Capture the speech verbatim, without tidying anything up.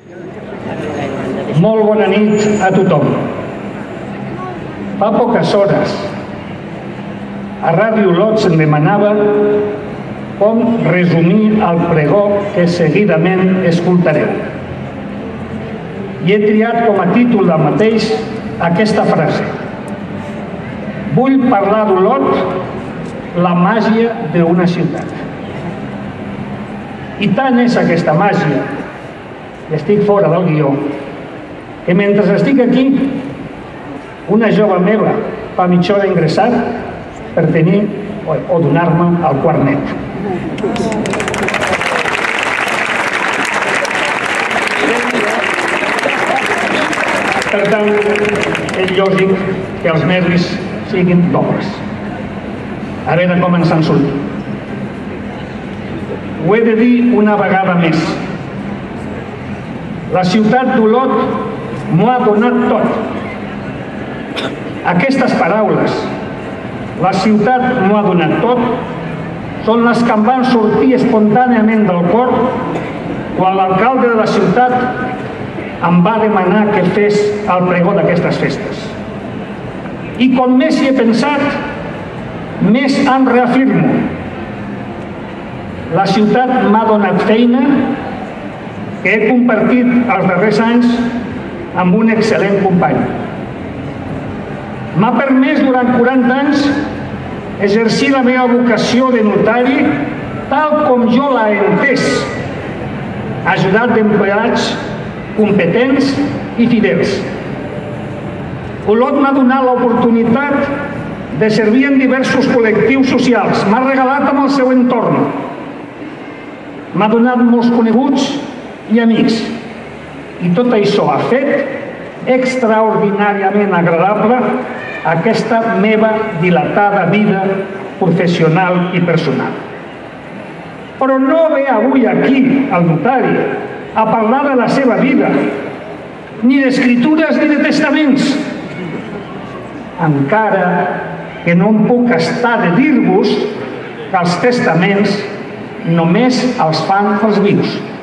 Molt bona nit a tothom. Fa poques hores a Ràdio Olot se'm demanava com resumir el pregó que seguidament escoltareu. I he triat com a títol del mateix aquesta frase: vull parlar d'Olot, la màgia d'una ciutat. I tant és aquesta màgia, i estic fora del guió, que mentre estic aquí, una jove meva fa mitja hora ingressat per tenir o donar-me el quart net. Per tant, és lògic que els nervis siguin dobles. A veure com ens en sortim. Ho he de dir una vegada més. La ciutat d'Olot m'ho ha donat tot. Aquestes paraules, la ciutat m'ho ha donat tot, són les que em van sortir espontàniament del cor quan l'alcalde de la ciutat em va demanar que fes el pregó d'aquestes festes. I com més hi he pensat, més em reafirmo. La ciutat m'ha donat feina que he compartit els darrers anys amb un excel·lent company. M'ha permès durant quaranta anys exercir la meva vocació de notari tal com jo l'he entès, ajudat d'empleats competents i fidels. Olot m'ha donat l'oportunitat de servir en diversos col·lectius socials, m'ha regalat amb el seu entorn, m'ha donat molts coneguts i amics, i tot això ha fet extraordinàriament agradable aquesta meva dilatada vida professional i personal. Però no ve avui aquí el notari a parlar de la seva vida, ni d'escritures ni de testaments, encara que no em puc estar de dir-vos que els testaments només els fan els vius.